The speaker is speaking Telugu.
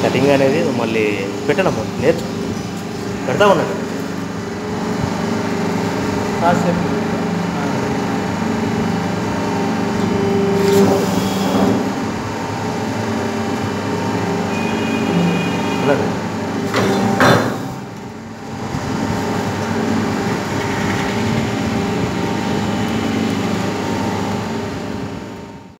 కటింగ్ అనేది మళ్ళీ పెట్టనమ్మా, నేర్చు పెడతా ఉన్నాను. కాసేపు